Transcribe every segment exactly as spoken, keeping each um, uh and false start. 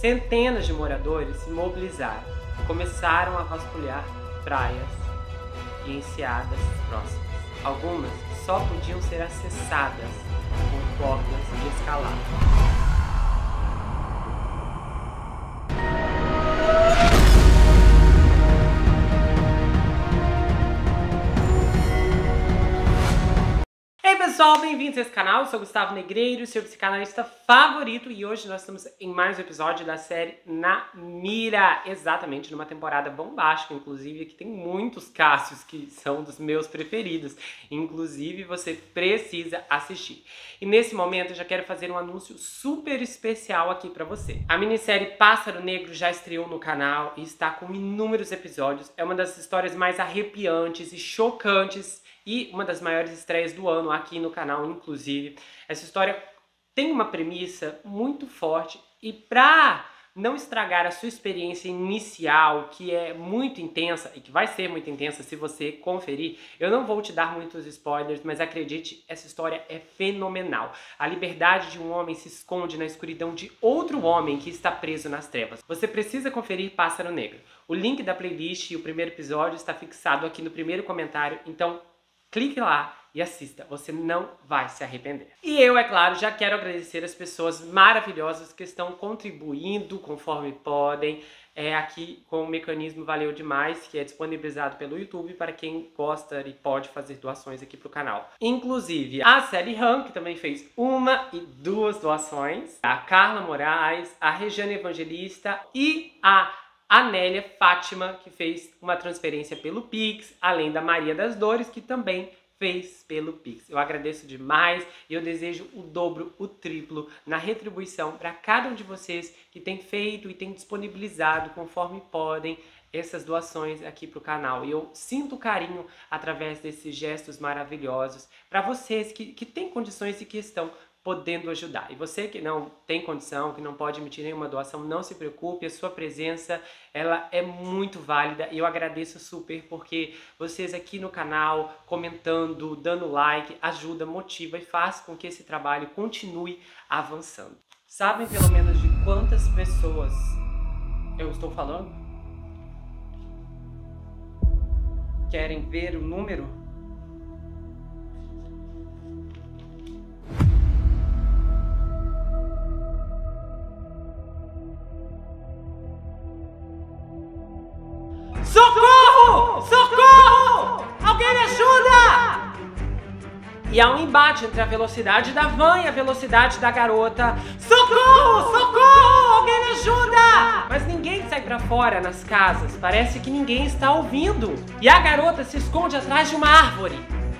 Centenas de moradores se mobilizaram e começaram a vasculhar praias e enseadas próximas. Algumas só podiam ser acessadas com cordas de escalada. Pessoal, bem-vindos a esse canal, eu sou Gustavo Negreiro, seu psicanalista favorito, e hoje nós estamos em mais um episódio da série Na Mira, exatamente, numa temporada bombástica, inclusive, que tem muitos casos que são dos meus preferidos, inclusive você precisa assistir. E nesse momento eu já quero fazer um anúncio super especial aqui pra você. A minissérie Pássaro Negro já estreou no canal e está com inúmeros episódios, é uma das histórias mais arrepiantes e chocantes e uma das maiores estreias do ano aqui no canal, inclusive. Essa história tem uma premissa muito forte e pra não estragar a sua experiência inicial, que é muito intensa e que vai ser muito intensa se você conferir, eu não vou te dar muitos spoilers, mas acredite, essa história é fenomenal. A liberdade de um homem se esconde na escuridão de outro homem que está preso nas trevas. Você precisa conferir Pássaro Negro. O link da playlist e o primeiro episódio está fixado aqui no primeiro comentário, então clique lá e assista, você não vai se arrepender. E eu, é claro, já quero agradecer as pessoas maravilhosas que estão contribuindo conforme podem, é, aqui com o mecanismo Valeu Demais, que é disponibilizado pelo YouTube para quem gosta e pode fazer doações aqui pro canal. Inclusive, a Sally Han, que também fez uma e duas doações, a Carla Moraes, a Regiane Evangelista e a Anélia Fátima, que fez uma transferência pelo Pix, além da Maria das Dores, que também fez pelo Pix. Eu agradeço demais e eu desejo o dobro, o triplo na retribuição para cada um de vocês que tem feito e tem disponibilizado, conforme podem, essas doações aqui para o canal. E eu sinto carinho através desses gestos maravilhosos para vocês que, que têm condições e que estão podendo ajudar. E você que não tem condição, que não pode emitir nenhuma doação, não se preocupe, a sua presença, ela é muito válida e eu agradeço super porque vocês aqui no canal, comentando, dando like, ajuda, motiva e faz com que esse trabalho continue avançando. Sabem pelo menos de quantas pessoas eu estou falando? Querem ver o número? Socorro! Socorro! Alguém me ajuda! E há um embate entre a velocidade da van e a velocidade da garota. Socorro! Socorro! Alguém me ajuda! Mas ninguém sai pra fora nas casas. Parece que ninguém está ouvindo. E a garota se esconde atrás de uma árvore.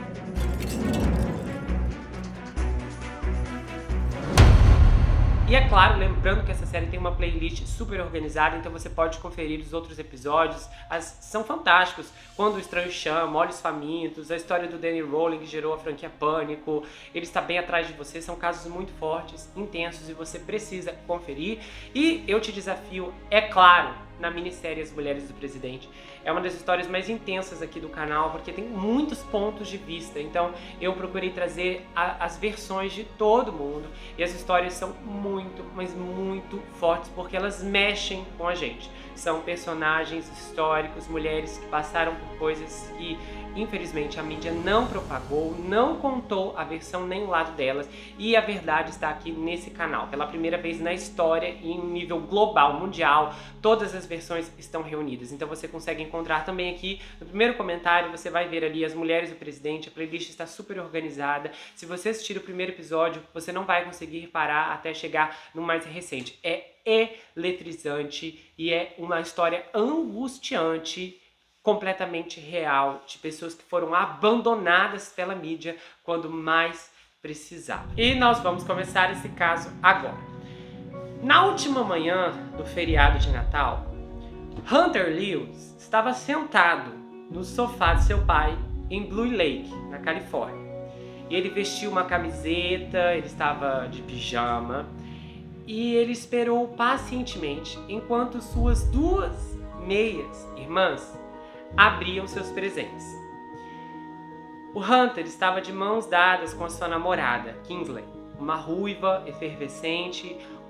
E é claro, lembrando que essa série tem uma playlist super organizada, então você pode conferir os outros episódios, as, são fantásticos. Quando o Estranho Chama, Olhos Famintos, a história do Danny Rowling que gerou a franquia Pânico, ele está bem atrás de você, são casos muito fortes, intensos e você precisa conferir. E eu te desafio, é claro, na minissérie As Mulheres do Presidente. É uma das histórias mais intensas aqui do canal, porque tem muitos pontos de vista. Então eu procurei trazer a, as versões de todo mundo. E as histórias são muito, mas muito fortes, porque elas mexem com a gente. São personagens históricos, mulheres que passaram por coisas que, infelizmente, a mídia não propagou, não contou a versão nem o lado delas, e a verdade está aqui nesse canal. Pela primeira vez na história, em nível global, mundial, todas as versões estão reunidas. Então você consegue encontrar também aqui, no primeiro comentário, você vai ver ali As Mulheres do Presidente, a playlist está super organizada. Se você assistir o primeiro episódio, você não vai conseguir parar até chegar no mais recente. É eletrizante e é uma história angustiante, completamente real, de pessoas que foram abandonadas pela mídia quando mais precisavam. E nós vamos começar esse caso agora. Na última manhã do feriado de Natal, Hunter Lewis estava sentado no sofá de seu pai em Blue Lake, na Califórnia. E ele vestiu uma camiseta, ele estava de pijama, e ele esperou pacientemente enquanto suas duas meias irmãs abriam seus presentes. O Hunter estava de mãos dadas com a sua namorada, Kingsley, uma ruiva efervescente,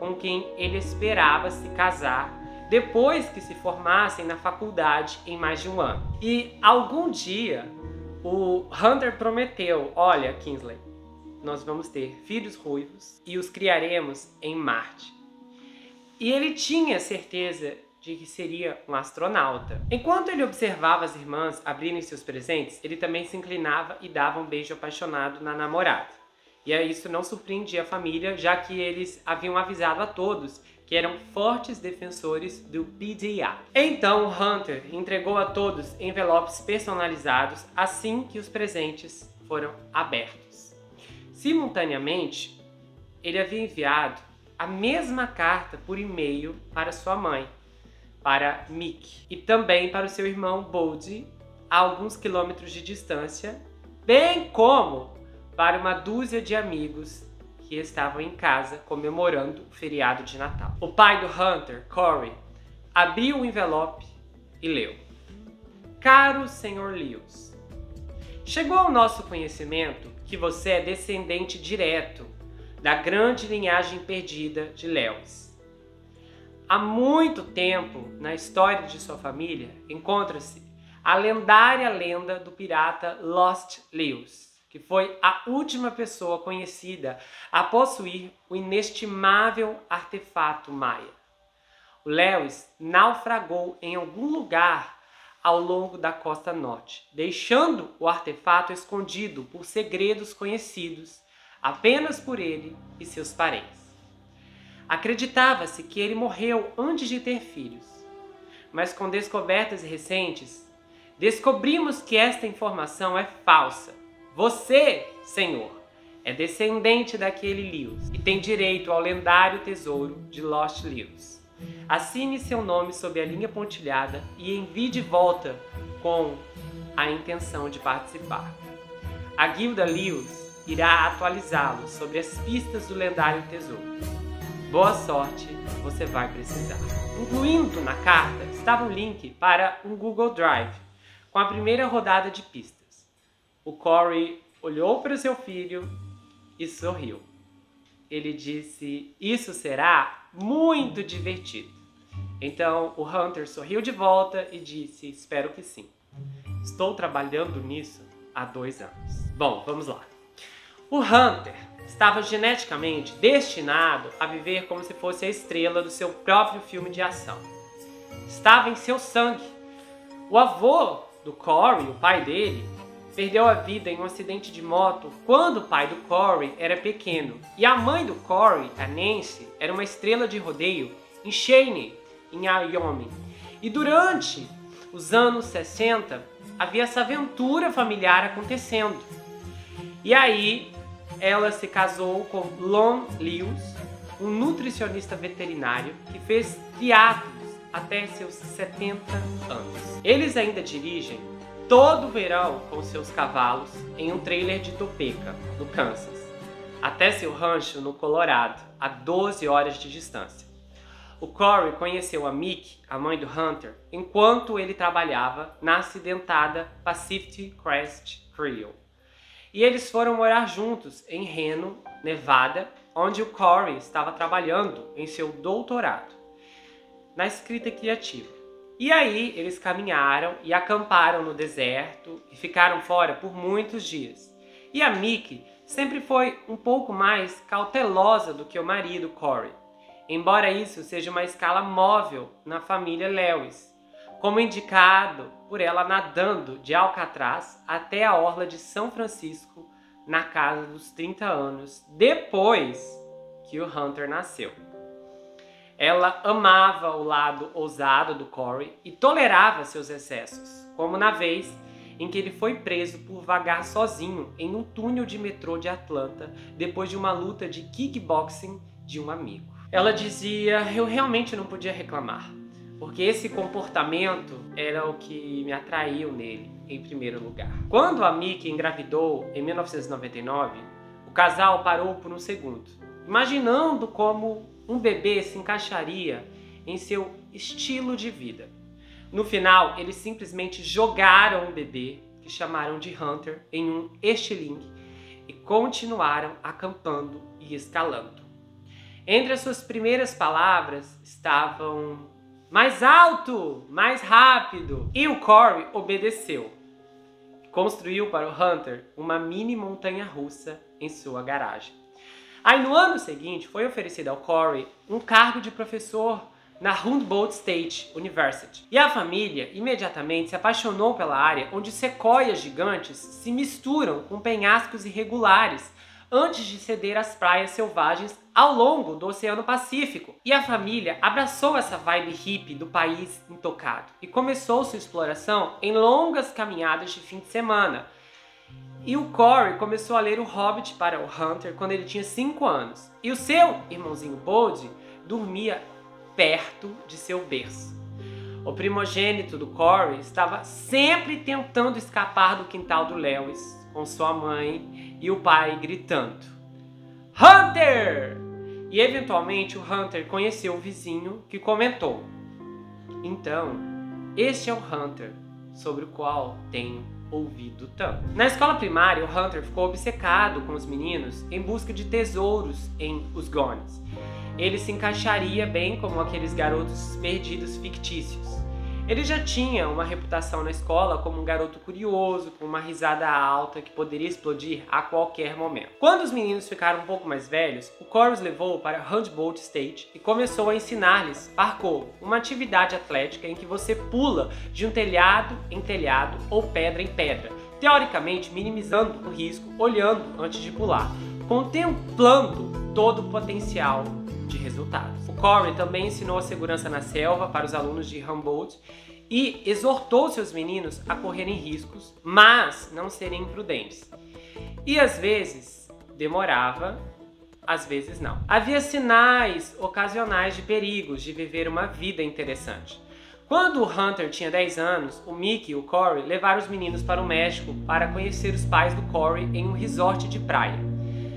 com quem ele esperava se casar depois que se formassem na faculdade em mais de um ano. E algum dia o Hunter prometeu: olha, Kingsley, nós vamos ter filhos ruivos e os criaremos em Marte. E ele tinha certeza de que seria um astronauta. Enquanto ele observava as irmãs abrirem seus presentes, ele também se inclinava e dava um beijo apaixonado na namorada. E isso não surpreendia a família, já que eles haviam avisado a todos que eram fortes defensores do B D A. Então Hunter entregou a todos envelopes personalizados assim que os presentes foram abertos. Simultaneamente, ele havia enviado a mesma carta por e-mail para sua mãe, para Mick, e também para o seu irmão Bodhi, a alguns quilômetros de distância, bem como para uma dúzia de amigos que estavam em casa comemorando o feriado de Natal. O pai do Hunter, Corey, abriu o envelope e leu: Caro senhor Lewis, chegou ao nosso conhecimento que você é descendente direto da grande linhagem perdida de Lewis. Há muito tempo, na história de sua família, encontra-se a lendária lenda do pirata Lost Lewis, que foi a última pessoa conhecida a possuir o inestimável artefato maia. O Lewis naufragou em algum lugar ao longo da costa norte, deixando o artefato escondido por segredos conhecidos apenas por ele e seus parentes. Acreditava-se que ele morreu antes de ter filhos, mas com descobertas recentes, descobrimos que esta informação é falsa. Você, senhor, é descendente daquele Lewis e tem direito ao lendário tesouro de Lost Lewis. Assine seu nome sob a linha pontilhada e envie de volta com a intenção de participar. A Guilda Lewis irá atualizá-lo sobre as pistas do lendário tesouro. Boa sorte, você vai precisar. Incluindo na carta estava um link para um Google Drive com a primeira rodada de pistas. O Corey olhou para o seu filho e sorriu. Ele disse: isso será muito divertido. Então o Hunter sorriu de volta e disse: espero que sim. Estou trabalhando nisso há dois anos. Bom, vamos lá. O Hunter estava geneticamente destinado a viver como se fosse a estrela do seu próprio filme de ação. Estava em seu sangue. O avô do Corey, o pai dele, perdeu a vida em um acidente de moto quando o pai do Corey era pequeno. E a mãe do Corey, a Nancy, era uma estrela de rodeio em Cheyenne, em Wyoming. E durante os anos sessenta, havia essa aventura familiar acontecendo. E aí, ela se casou com Lon Lewis, um nutricionista veterinário que fez triatlos até seus setenta anos. Eles ainda dirigem todo o verão com seus cavalos em um trailer de Topeka, no Kansas, até seu rancho no Colorado, a doze horas de distância. O Corey conheceu a Mick, a mãe do Hunter, enquanto ele trabalhava na acidentada Pacific Crest Creole. E eles foram morar juntos em Reno, Nevada, onde o Corey estava trabalhando em seu doutorado na escrita criativa. E aí eles caminharam e acamparam no deserto e ficaram fora por muitos dias. E a Mick sempre foi um pouco mais cautelosa do que o marido Corey, embora isso seja uma escala móvel na família Lewis, como indicado por ela nadando de Alcatraz até a orla de São Francisco na casa dos trinta anos, depois que o Hunter nasceu. Ela amava o lado ousado do Corey e tolerava seus excessos, como na vez em que ele foi preso por vagar sozinho em um túnel de metrô de Atlanta depois de uma luta de kickboxing de um amigo. Ela dizia: eu realmente não podia reclamar, porque esse comportamento era o que me atraiu nele em primeiro lugar. Quando a Mick engravidou em mil novecentos e noventa e nove, o casal parou por um segundo, imaginando como um bebê se encaixaria em seu estilo de vida. No final, eles simplesmente jogaram o bebê, que chamaram de Hunter, em um estilingue e continuaram acampando e escalando. Entre as suas primeiras palavras estavam mais alto, mais rápido. E o Corey obedeceu. Construiu para o Hunter uma mini montanha-russa em sua garagem. Aí no ano seguinte foi oferecido ao Corey um cargo de professor na Humboldt State University. E a família imediatamente se apaixonou pela área onde sequoias gigantes se misturam com penhascos irregulares antes de ceder às praias selvagens ao longo do Oceano Pacífico. E a família abraçou essa vibe hippie do país intocado e começou sua exploração em longas caminhadas de fim de semana. E o Corey começou a ler O Hobbit para o Hunter quando ele tinha cinco anos. E o seu irmãozinho Bode dormia perto de seu berço. O primogênito do Corey estava sempre tentando escapar do quintal do Lewis com sua mãe e o pai gritando Hunter! E eventualmente o Hunter conheceu o vizinho que comentou: então, este é o Hunter sobre o qual tenho ouvido tanto. Na escola primária, o Hunter ficou obcecado com os meninos em busca de tesouros em Os Gones. Ele se encaixaria bem como aqueles garotos perdidos fictícios. Ele já tinha uma reputação na escola como um garoto curioso, com uma risada alta que poderia explodir a qualquer momento. Quando os meninos ficaram um pouco mais velhos, o Corey os levou para Humboldt State e começou a ensinar-lhes parkour, uma atividade atlética em que você pula de um telhado em telhado ou pedra em pedra, teoricamente minimizando o risco olhando antes de pular, contemplando todo o potencial de resultados. O Corey também ensinou a segurança na selva para os alunos de Humboldt e exortou seus meninos a correrem riscos, mas não serem imprudentes. E às vezes demorava, às vezes não. Havia sinais ocasionais de perigos de viver uma vida interessante. Quando o Hunter tinha dez anos, o Mickey e o Corey levaram os meninos para o México para conhecer os pais do Corey em um resort de praia.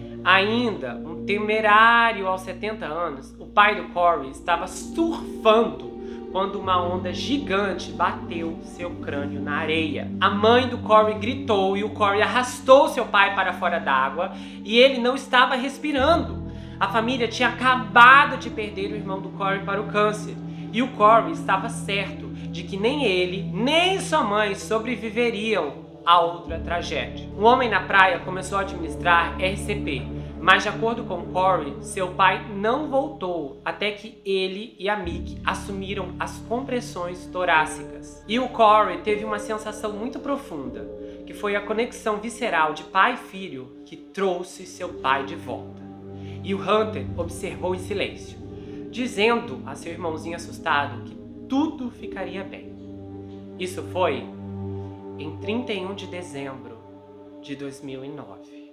Ainda um temerário aos setenta anos, o pai do Corey estava surfando quando uma onda gigante bateu seu crânio na areia. A mãe do Corey gritou e o Corey arrastou seu pai para fora d'água e ele não estava respirando. A família tinha acabado de perder o irmão do Corey para o câncer e o Corey estava certo de que nem ele nem sua mãe sobreviveriam a outra tragédia. Um homem na praia começou a administrar R C P, mas de acordo com Corey, seu pai não voltou até que ele e a Mickey assumiram as compressões torácicas. E o Corey teve uma sensação muito profunda, que foi a conexão visceral de pai e filho que trouxe seu pai de volta. E o Hunter observou em silêncio, dizendo a seu irmãozinho assustado que tudo ficaria bem. Isso foi em trinta e um de dezembro de dois mil e nove.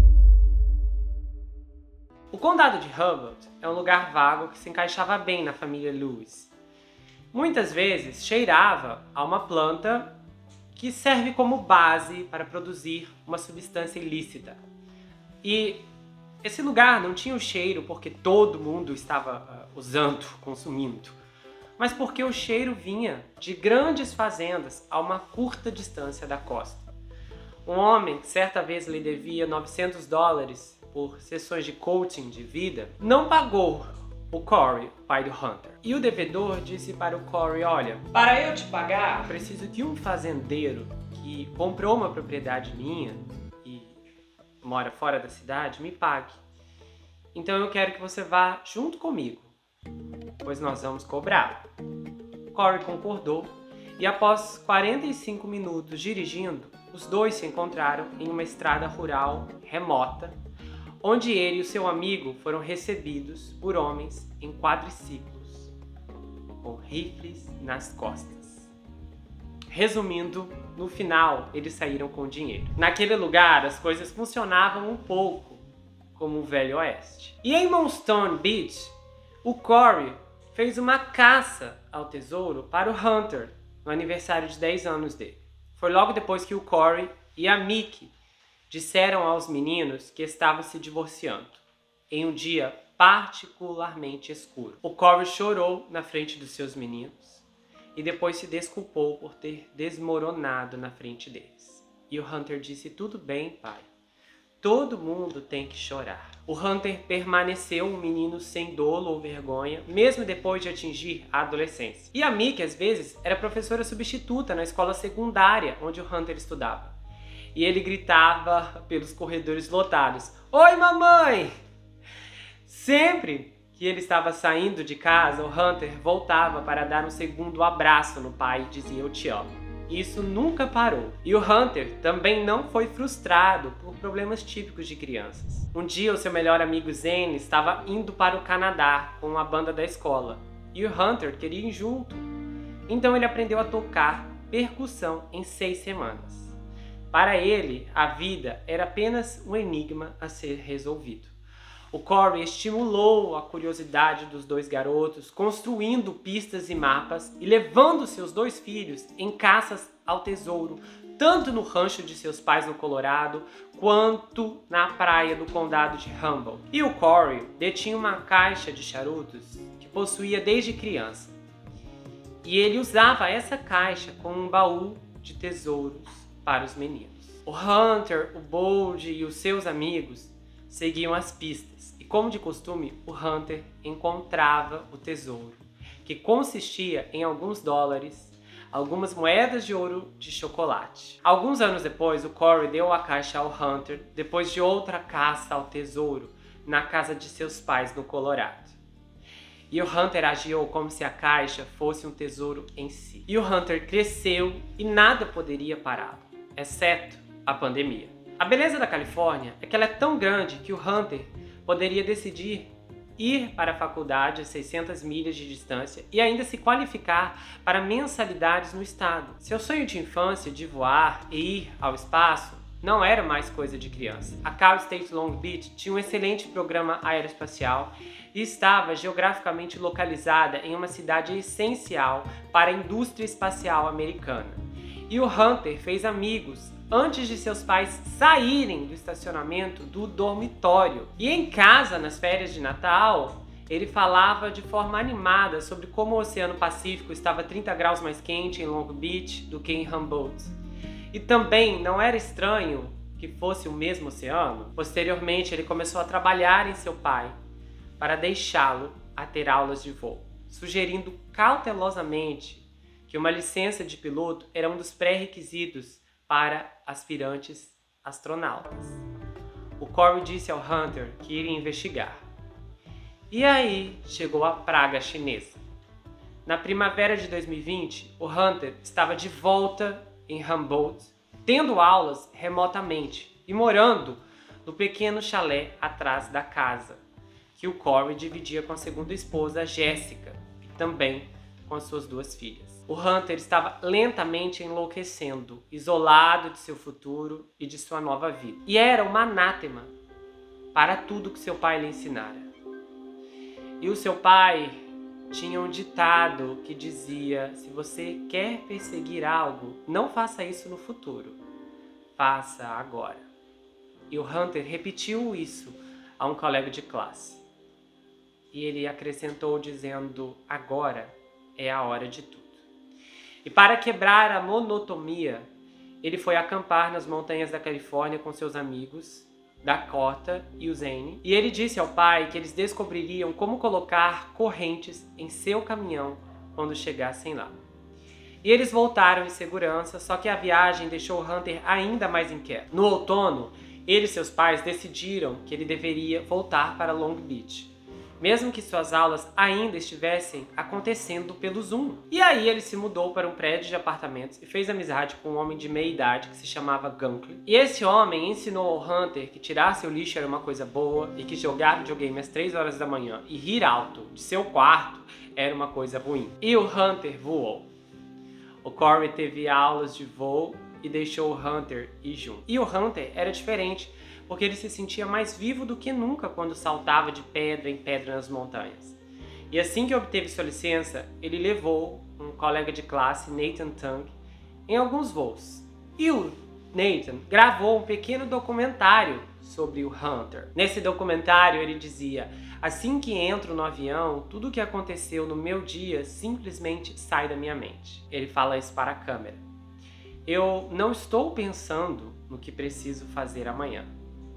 O condado de Humboldt é um lugar vago que se encaixava bem na família Lewis. Muitas vezes cheirava a uma planta que serve como base para produzir uma substância ilícita. E esse lugar não tinha o cheiro porque todo mundo estava uh, usando, consumindo, mas porque o cheiro vinha de grandes fazendas a uma curta distância da costa. Um homem que certa vez lhe devia novecentos dólares por sessões de coaching de vida, não pagou o Corey, pai do Hunter. E o devedor disse para o Corey: olha, para eu te pagar, preciso que um fazendeiro que comprou uma propriedade minha e mora fora da cidade me pague. Então eu quero que você vá junto comigo, pois nós vamos cobrar. Corey concordou e após quarenta e cinco minutos dirigindo, os dois se encontraram em uma estrada rural remota, onde ele e o seu amigo foram recebidos por homens em quadriciclos, com rifles nas costas. Resumindo, no final eles saíram com dinheiro. Naquele lugar as coisas funcionavam um pouco como o Velho Oeste. E em Moonstone Beach, o Corey fez uma caça ao tesouro para o Hunter no aniversário de dez anos dele. Foi logo depois que o Corey e a Mickey disseram aos meninos que estavam se divorciando, em um dia particularmente escuro. O Corey chorou na frente dos seus meninos e depois se desculpou por ter desmoronado na frente deles. E o Hunter disse: tudo bem, pai, todo mundo tem que chorar. O Hunter permaneceu um menino sem dolo ou vergonha, mesmo depois de atingir a adolescência. E a Mickey, às vezes, era professora substituta na escola secundária onde o Hunter estudava. E ele gritava pelos corredores lotados: "Oi, mamãe!" Sempre que ele estava saindo de casa, o Hunter voltava para dar um segundo abraço no pai e dizia: "Eu te amo." Isso nunca parou. E o Hunter também não foi frustrado por problemas típicos de crianças. Um dia, o seu melhor amigo Zane estava indo para o Canadá com a banda da escola. E o Hunter queria ir junto. Então ele aprendeu a tocar percussão em seis semanas. Para ele, a vida era apenas um enigma a ser resolvido. O Corey estimulou a curiosidade dos dois garotos, construindo pistas e mapas e levando seus dois filhos em caças ao tesouro, tanto no rancho de seus pais no Colorado, quanto na praia do condado de Humboldt. E o Corey detinha uma caixa de charutos que possuía desde criança. E ele usava essa caixa como um baú de tesouros para os meninos. O Hunter, o Bold e os seus amigos seguiam as pistas, e como de costume, o Hunter encontrava o tesouro, que consistia em alguns dólares, algumas moedas de ouro de chocolate. Alguns anos depois, o Corey deu a caixa ao Hunter, depois de outra caça ao tesouro, na casa de seus pais no Colorado. E o Hunter agiu como se a caixa fosse um tesouro em si. E o Hunter cresceu e nada poderia pará-lo, exceto a pandemia. A beleza da Califórnia é que ela é tão grande que o Hunter poderia decidir ir para a faculdade a seiscentas milhas de distância e ainda se qualificar para mensalidades no estado. Seu sonho de infância de voar e ir ao espaço não era mais coisa de criança. A Cal State Long Beach tinha um excelente programa aeroespacial e estava geograficamente localizada em uma cidade essencial para a indústria espacial americana. E o Hunter fez amigos antes de seus pais saírem do estacionamento do dormitório. E em casa, nas férias de Natal, ele falava de forma animada sobre como o Oceano Pacífico estava trinta graus mais quente em Long Beach do que em Humboldt. E também não era estranho que fosse o mesmo oceano. Posteriormente, ele começou a trabalhar em seu pai para deixá-lo a ter aulas de voo, sugerindo cautelosamente que uma licença de piloto era um dos pré-requisitos para aspirantes astronautas. O Corey disse ao Hunter que iria investigar. E aí chegou a praga chinesa. Na primavera de dois mil e vinte, o Hunter estava de volta em Humboldt, tendo aulas remotamente e morando no pequeno chalé atrás da casa, que o Corey dividia com a segunda esposa, Jessica, e também com as suas duas filhas. O Hunter estava lentamente enlouquecendo, isolado de seu futuro e de sua nova vida. E era uma anátema para tudo que seu pai lhe ensinara. E o seu pai tinha um ditado que dizia: se você quer perseguir algo, não faça isso no futuro, faça agora. E o Hunter repetiu isso a um colega de classe. E ele acrescentou dizendo: agora é a hora de tudo. E para quebrar a monotonia, ele foi acampar nas montanhas da Califórnia com seus amigos, Dakota e o Zane. E ele disse ao pai que eles descobririam como colocar correntes em seu caminhão quando chegassem lá. E eles voltaram em segurança, só que a viagem deixou o Hunter ainda mais inquieto. No outono, ele e seus pais decidiram que ele deveria voltar para Long Beach, mesmo que suas aulas ainda estivessem acontecendo pelo Zoom. E aí ele se mudou para um prédio de apartamentos e fez amizade com um homem de meia idade que se chamava Gunkley. E esse homem ensinou ao Hunter que tirar seu lixo era uma coisa boa e que jogar videogame às três horas da manhã e rir alto de seu quarto era uma coisa ruim. E o Hunter voou. O Corey teve aulas de voo e deixou o Hunter ir junto. E o Hunter era diferente, porque ele se sentia mais vivo do que nunca quando saltava de pedra em pedra nas montanhas. E assim que obteve sua licença, ele levou um colega de classe, Nathan Tang, em alguns voos. E o Nathan gravou um pequeno documentário sobre o Hunter. Nesse documentário ele dizia: assim que entro no avião, tudo o que aconteceu no meu dia simplesmente sai da minha mente. Ele fala isso para a câmera. Eu não estou pensando no que preciso fazer amanhã.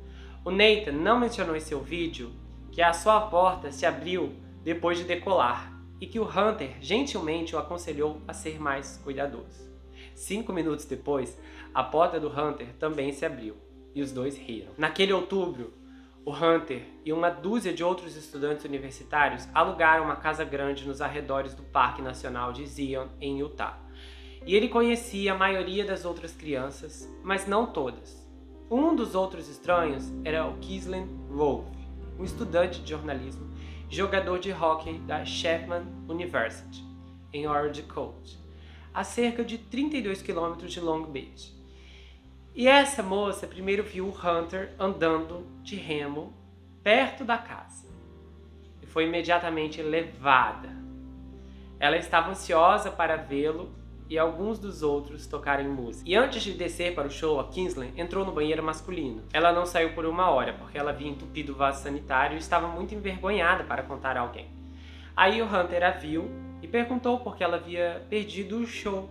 O Nathan não mencionou em seu vídeo que a sua porta se abriu depois de decolar e que o Hunter gentilmente o aconselhou a ser mais cuidadoso. Cinco minutos depois, a porta do Hunter também se abriu e os dois riram. Naquele outubro, o Hunter e uma dúzia de outros estudantes universitários alugaram uma casa grande nos arredores do Parque Nacional de Zion, em Utah. E ele conhecia a maioria das outras crianças, mas não todas. Um dos outros estranhos era o Kislen Wolf, um estudante de jornalismo e jogador de hóquei da Chapman University, em Orange County, a cerca de trinta e dois quilômetros de Long Beach. E essa moça primeiro viu o Hunter andando de remo perto da casa e foi imediatamente levada. Ela estava ansiosa para vê-lo e alguns dos outros tocarem música. E antes de descer para o show, a Kinsler entrou no banheiro masculino. Ela não saiu por uma hora, porque ela havia entupido o vaso sanitário e estava muito envergonhada para contar a alguém. Aí o Hunter a viu e perguntou por que ela havia perdido o show.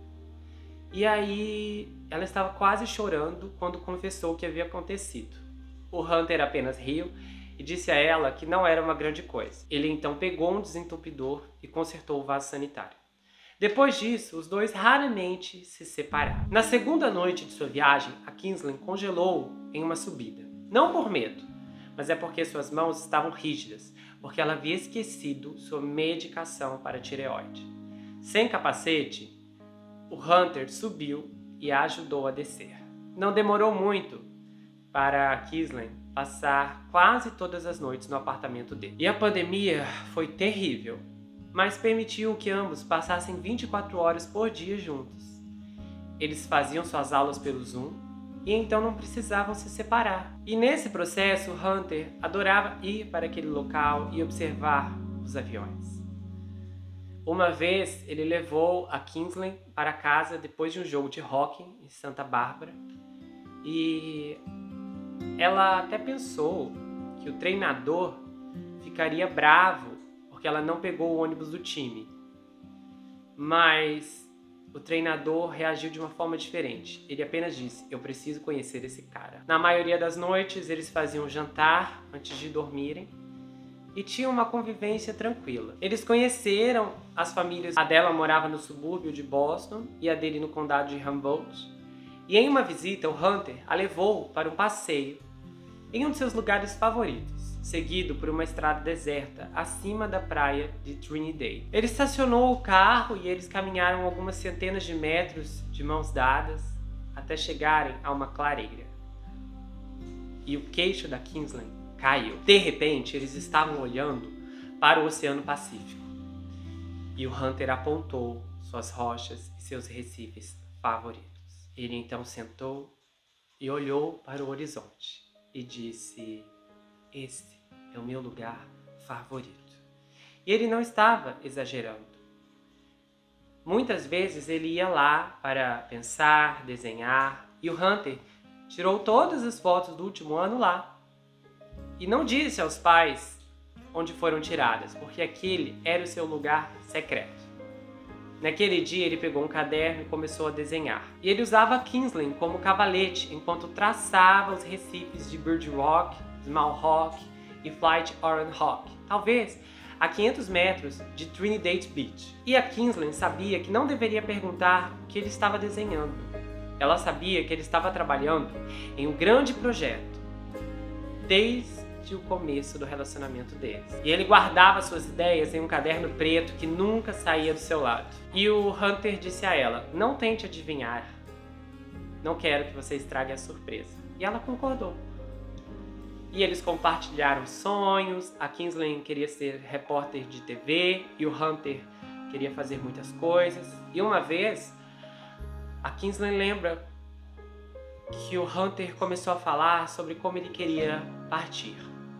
E aí ela estava quase chorando quando confessou o que havia acontecido. O Hunter apenas riu e disse a ela que não era uma grande coisa. Ele então pegou um desentupidor e consertou o vaso sanitário. Depois disso, os dois raramente se separaram. Na segunda noite de sua viagem, a Kinsler congelou em uma subida. Não por medo, mas é porque suas mãos estavam rígidas, porque ela havia esquecido sua medicação para tireoide. Sem capacete, o Hunter subiu e a ajudou a descer. Não demorou muito para a Kinsler passar quase todas as noites no apartamento dele. E a pandemia foi terrível, mas permitiu que ambos passassem vinte e quatro horas por dia juntos. Eles faziam suas aulas pelo Zoom e então não precisavam se separar. E nesse processo, Hunter adorava ir para aquele local e observar os aviões. Uma vez, ele levou a Kinsler para casa depois de um jogo de hóquei em Santa Bárbara e ela até pensou que o treinador ficaria bravo porque ela não pegou o ônibus do time. Mas o treinador reagiu de uma forma diferente. Ele apenas disse: eu preciso conhecer esse cara. Na maioria das noites, eles faziam jantar antes de dormirem e tinham uma convivência tranquila. Eles conheceram as famílias. A dela morava no subúrbio de Boston e a dele no condado de Humboldt. E em uma visita, o Hunter a levou para um passeio em um de seus lugares favoritos, seguido por uma estrada deserta acima da praia de Trinidad. Ele estacionou o carro e eles caminharam algumas centenas de metros de mãos dadas até chegarem a uma clareira. E o queixo da Kinsler caiu. De repente, eles estavam olhando para o Oceano Pacífico e o Hunter apontou suas rochas e seus recifes favoritos. Ele então sentou e olhou para o horizonte e disse: este é o meu lugar favorito. E ele não estava exagerando. Muitas vezes ele ia lá para pensar, desenhar, e o Hunter tirou todas as fotos do último ano lá. E não disse aos pais onde foram tiradas, porque aquele era o seu lugar secreto. Naquele dia ele pegou um caderno e começou a desenhar. E ele usava a Kinsler como cavalete enquanto traçava os recifes de Bird Rock, Small Rock e Flight Oran Rock, talvez a quinhentos metros de Trinidad Beach. E a Kinsler sabia que não deveria perguntar o que ele estava desenhando. Ela sabia que ele estava trabalhando em um grande projeto desde o começo do relacionamento deles. E ele guardava suas ideias em um caderno preto que nunca saía do seu lado. E o Hunter disse a ela: não tente adivinhar. Não quero que você estrague a surpresa. E ela concordou. E eles compartilharam sonhos. A Kinsler queria ser repórter de T V e o Hunter queria fazer muitas coisas. E uma vez, a Kinsler lembra que o Hunter começou a falar sobre como ele queria partir.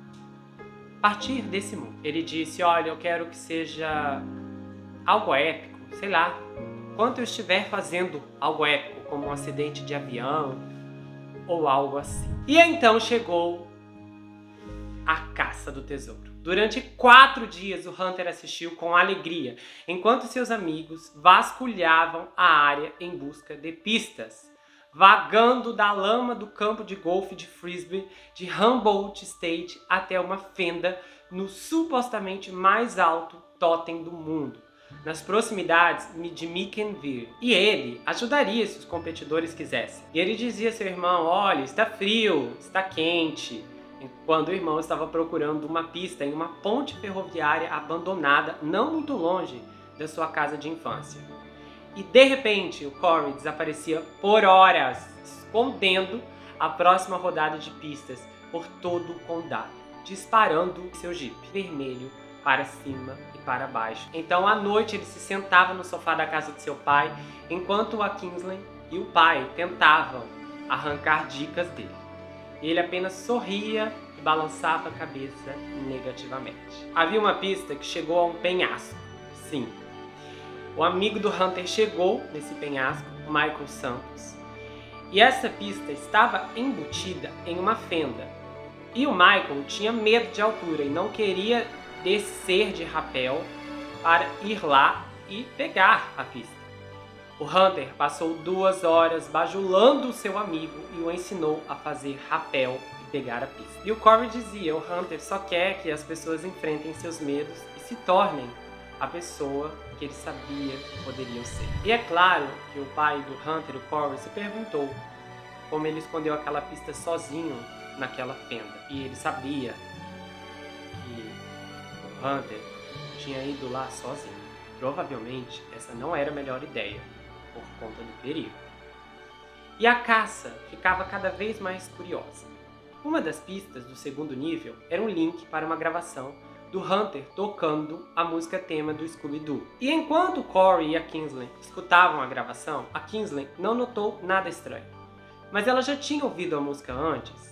Partir desse mundo. Ele disse: olha, eu quero que seja algo épico, sei lá, quando eu estiver fazendo algo épico, como um acidente de avião ou algo assim. E então chegou a caça do tesouro. Durante quatro dias o Hunter assistiu com alegria, enquanto seus amigos vasculhavam a área em busca de pistas. vagando da lama do campo de golfe de Frisbee de Humboldt State até uma fenda no supostamente mais alto totem do mundo, nas proximidades de Mackenville. E ele ajudaria se os competidores quisessem. E ele dizia a seu irmão: olha, está frio, está quente, quando o irmão estava procurando uma pista em uma ponte ferroviária abandonada não muito longe da sua casa de infância. E de repente o Corey desaparecia por horas, escondendo a próxima rodada de pistas por todo o condado, disparando seu Jeep vermelho para cima e para baixo. Então à noite ele se sentava no sofá da casa de seu pai, enquanto a Kingsley e o pai tentavam arrancar dicas dele. Ele apenas sorria e balançava a cabeça negativamente. Havia uma pista que chegou a um penhasco. Sim. O amigo do Hunter chegou nesse penhasco, o Michael Santos, e essa pista estava embutida em uma fenda. E o Michael tinha medo de altura e não queria descer de rapel para ir lá e pegar a pista. O Hunter passou duas horas bajulando o seu amigo e o ensinou a fazer rapel e pegar a pista. E o Corey dizia: o Hunter só quer que as pessoas enfrentem seus medos e se tornem a pessoa que ele sabia que poderiam ser. E é claro que o pai do Hunter, o Corey, se perguntou como ele escondeu aquela pista sozinho naquela fenda. E ele sabia que o Hunter tinha ido lá sozinho. Provavelmente essa não era a melhor ideia, por conta do perigo. E a caça ficava cada vez mais curiosa. Uma das pistas do segundo nível era um link para uma gravação do Hunter tocando a música tema do Scooby-Doo. E enquanto Corey e a Kingsley escutavam a gravação, a Kingsley não notou nada estranho. Mas ela já tinha ouvido a música antes.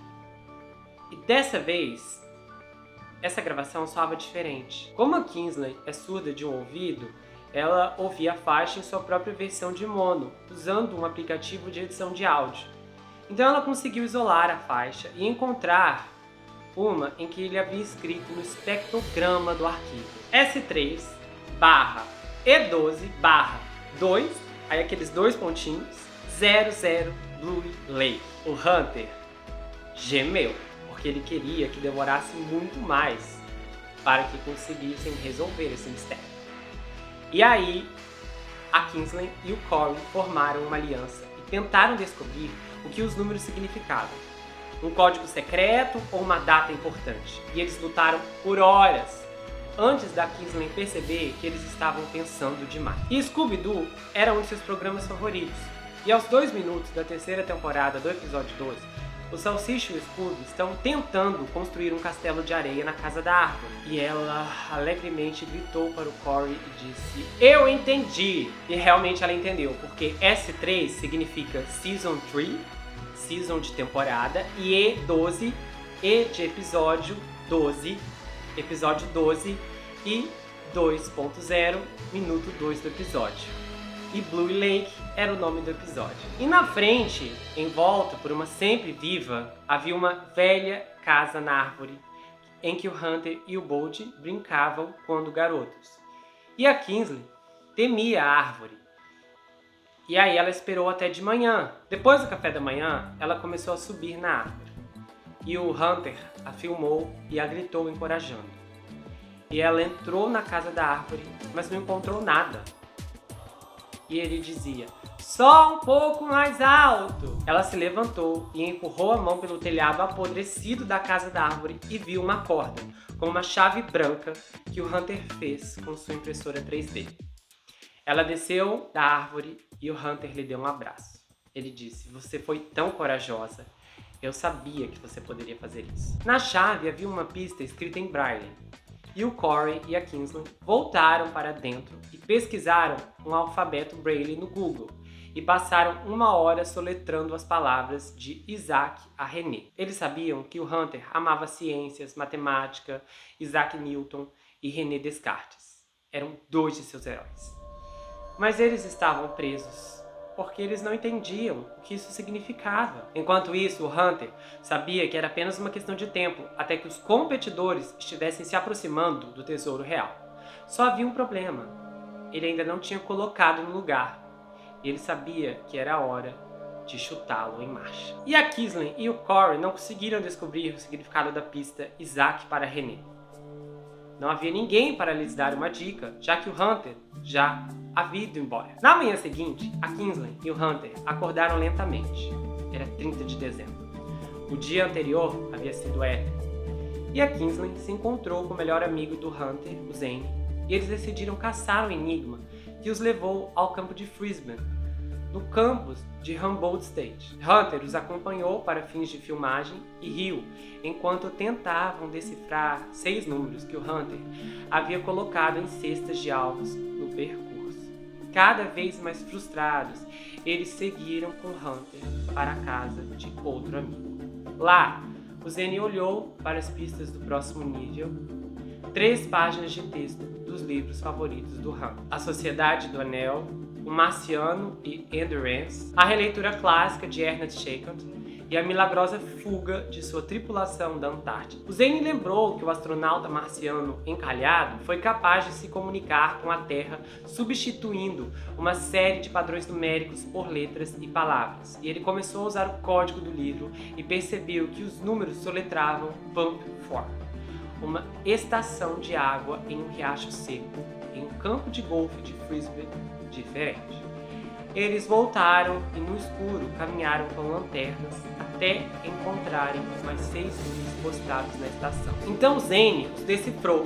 E dessa vez, essa gravação soava diferente. Como a Kingsley é surda de um ouvido, ela ouvia a faixa em sua própria versão de mono, usando um aplicativo de edição de áudio. Então ela conseguiu isolar a faixa e encontrar uma em que ele havia escrito no espectrograma do arquivo S três barra E doze barra dois, aí aqueles dois pontinhos, zero zero Blue Lake. O Hunter gemeu, porque ele queria que demorasse muito mais para que conseguissem resolver esse mistério. E aí, a Kingsley e o Corey formaram uma aliança e tentaram descobrir o que os números significavam. Um código secreto ou uma data importante. E eles lutaram por horas antes da Kingsley perceber que eles estavam pensando demais. E Scooby-Doo era um de seus programas favoritos. E aos dois minutos da terceira temporada do episódio doze, o Salsicha e o Scooby estão tentando construir um castelo de areia na casa da árvore. E ela alegremente gritou para o Corey e disse: eu entendi! E realmente ela entendeu, porque S três significa Season três, Season de temporada, e E doze, E de episódio, doze, episódio doze, e dois ponto zero, minuto dois do episódio. E Blue Lake era o nome do episódio. E na frente, em volta por uma sempre viva, havia uma velha casa na árvore em que o Hunter e o Bolt brincavam quando garotos. E a Kingsley temia a árvore. E aí ela esperou até de manhã. Depois do café da manhã, ela começou a subir na árvore. E o Hunter a filmou e a gritou encorajando. E ela entrou na casa da árvore, mas não encontrou nada. E ele dizia: só um pouco mais alto! Ela se levantou e empurrou a mão pelo telhado apodrecido da casa da árvore e viu uma corda com uma chave branca que o Hunter fez com sua impressora três D. Ela desceu da árvore e o Hunter lhe deu um abraço. Ele disse: você foi tão corajosa. Eu sabia que você poderia fazer isso. Na chave havia uma pista escrita em braille. E o Corey e a Kingsley voltaram para dentro e pesquisaram um alfabeto braille no Google e passaram uma hora soletrando as palavras de Isaac a René. Eles sabiam que o Hunter amava ciências, matemática, Isaac Newton e René Descartes. Eram dois de seus heróis. Mas eles estavam presos porque eles não entendiam o que isso significava. Enquanto isso, o Hunter sabia que era apenas uma questão de tempo até que os competidores estivessem se aproximando do tesouro real. Só havia um problema. Ele ainda não tinha colocado no lugar. E ele sabia que era a hora de chutá-lo em marcha. E a Kingsley e o Corey não conseguiram descobrir o significado da pista Isaac para René. Não havia ninguém para lhes dar uma dica, já que o Hunter já havia ido embora. Na manhã seguinte, a Kingsley e o Hunter acordaram lentamente. Era trinta de dezembro. O dia anterior havia sido épico. E a Kingsley se encontrou com o melhor amigo do Hunter, o Zane, e eles decidiram caçar o enigma que os levou ao campo de Frisbee, no campus de Humboldt State. Hunter os acompanhou para fins de filmagem e riu enquanto tentavam decifrar seis números que o Hunter havia colocado em cestas de alvos no percurso. Cada vez mais frustrados, eles seguiram com Hunter para a casa de outro amigo. Lá, o Zane olhou para as pistas do próximo nível, três páginas de texto dos livros favoritos do Hunter: A Sociedade do Anel, O Marciano e Endurance, a releitura clássica de Ernest Shackleton e a milagrosa fuga de sua tripulação da Antártida. O Zane lembrou que o astronauta marciano encalhado foi capaz de se comunicar com a Terra substituindo uma série de padrões numéricos por letras e palavras. E ele começou a usar o código do livro e percebeu que os números soletravam Pump Four, uma estação de água em um riacho seco, em um campo de golfe de Frisbee diferente. Eles voltaram e no escuro caminharam com lanternas até encontrarem mais seis números postados na estação. Então Zane os decifrou.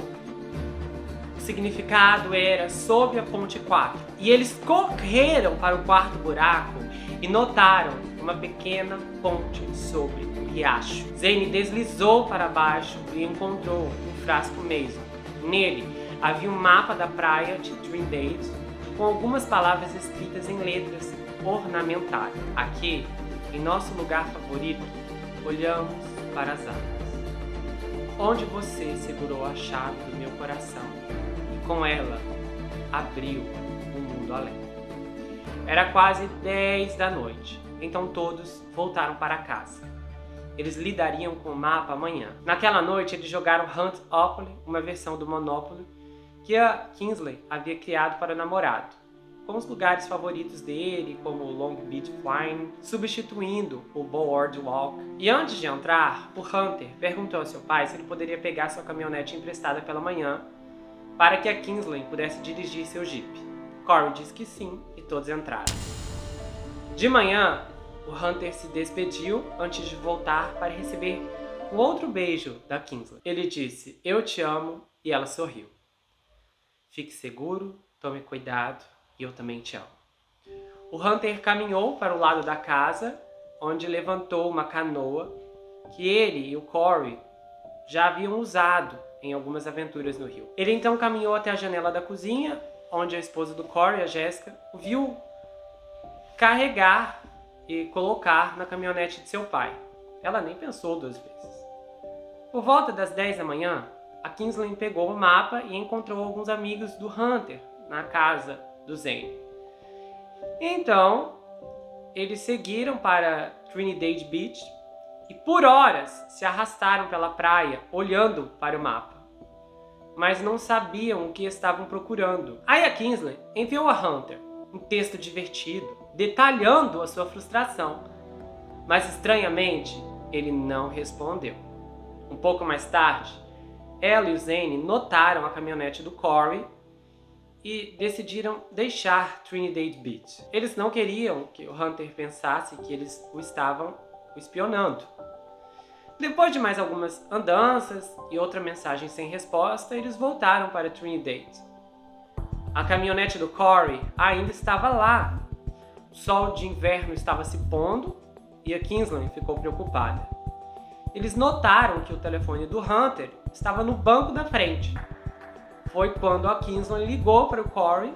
O significado era sob a ponte quatro. E eles correram para o quarto buraco e notaram uma pequena ponte sobre o riacho. Zane deslizou para baixo e encontrou um frasco Mason. Nele havia um mapa da praia de Trinidad com algumas palavras escritas em letras ornamentais. Aqui, em nosso lugar favorito, olhamos para as águas, onde você segurou a chave do meu coração e com ela abriu o mundo além. Era quase dez da noite, então todos voltaram para casa. Eles lidariam com o mapa amanhã. Naquela noite, eles jogaram Hunt-Opoly, uma versão do Monopoly que a Kingsley havia criado para o namorado, com os lugares favoritos dele, como Long Beach Flying, substituindo o Boardwalk. E antes de entrar, o Hunter perguntou ao seu pai se ele poderia pegar sua caminhonete emprestada pela manhã para que a Kingsley pudesse dirigir seu Jeep. Corey disse que sim e todos entraram. De manhã, o Hunter se despediu antes de voltar para receber um outro beijo da Kingsley. Ele disse, "Eu te amo", e ela sorriu. "Fique seguro, tome cuidado, e eu também te amo." O Hunter caminhou para o lado da casa, onde levantou uma canoa que ele e o Corey já haviam usado em algumas aventuras no rio. Ele então caminhou até a janela da cozinha, onde a esposa do Corey, a Jessica, o viu carregar e colocar na caminhonete de seu pai. Ela nem pensou duas vezes. Por volta das dez da manhã, a Kingsley pegou o mapa e encontrou alguns amigos do Hunter na casa do Zane. Então, eles seguiram para Trinidad Beach e por horas se arrastaram pela praia olhando para o mapa, mas não sabiam o que estavam procurando. Aí a Kingsley enviou a Hunter um texto divertido, detalhando a sua frustração, mas estranhamente ele não respondeu. Um pouco mais tarde, ela e o Zane notaram a caminhonete do Corey e decidiram deixar Trinidad Beach. Eles não queriam que o Hunter pensasse que eles o estavam espionando. Depois de mais algumas andanças e outra mensagem sem resposta, eles voltaram para Trinidad. A caminhonete do Corey ainda estava lá. O sol de inverno estava se pondo e a Kingsley ficou preocupada. Eles notaram que o telefone do Hunter estava no banco da frente. Foi quando a Kingsley ligou para o Corey